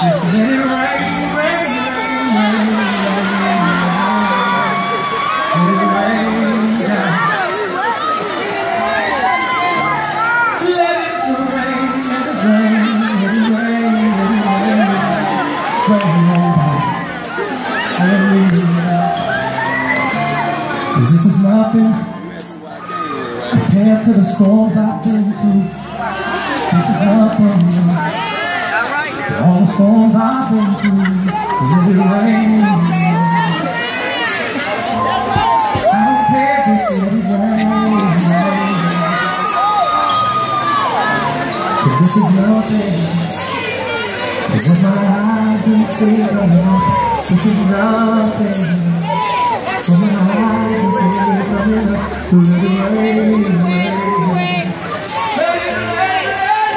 Just let it rain, rain, rain, rain, rain, rain. Let it rain down. Let it rain, let it rain, let it rain, let it rain. Rain on. Hallelujah. 'Cause this is nothing compared to the storms I've been through. This is nothing. All the storms I've been through. Let it rain. I don't care, just let it rain. 'Cause this is nothing. What my eyes can see from you. This is nothing. What my eyes can see from you. So let it rain, rain. Let it rain,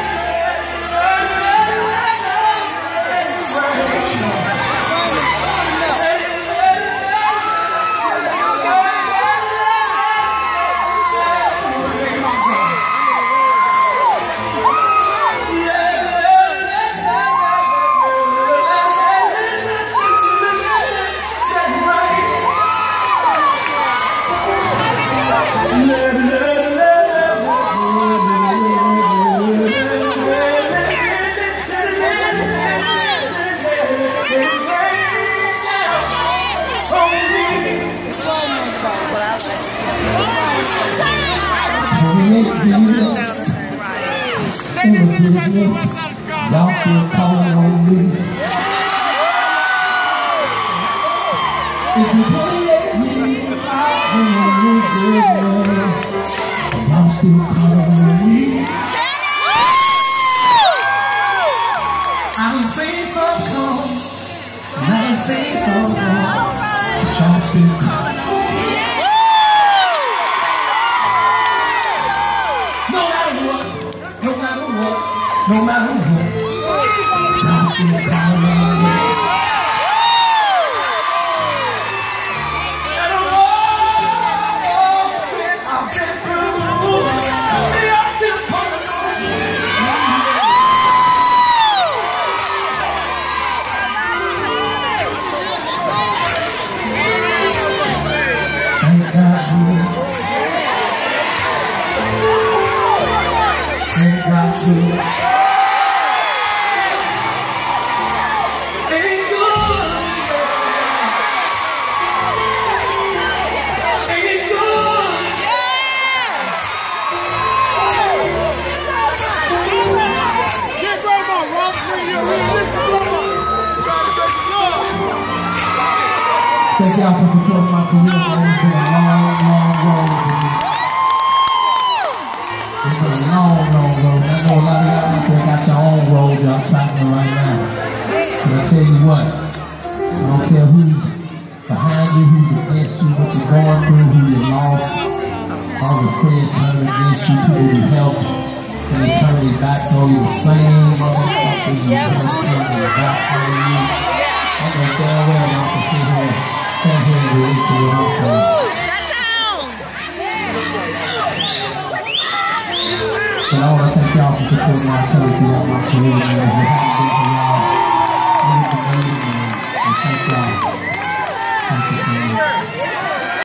y'all still calling on me. If you let me out when you're good, y'all still calling on me. I ain't seen so long, and I ain't seen so long, but y'all still calling on me. No matter what, no matter what, no matter what, y'all still calling on me. And the road I've been through, they are still calling on me. Thank God you. Thank God you. Thank y'all for supporting my career, man. It's been a long, long road for me. It's been a long, long road. I know a lot of y'all out there got your own road y'all traveling right now. But I tell you what, I don't care who's behind you, who's against you, what you're going through, who you lost. All the friends turning against you, people you help, and they turn their backs on you. The same motherfuckers you help turn their backs on you. I know damn well y'all can sit here. Stand here and relate to what I'm saying. Shut down! So I want to thank y'all for supporting my career throughout my career, man. If it hadn't been for y'all,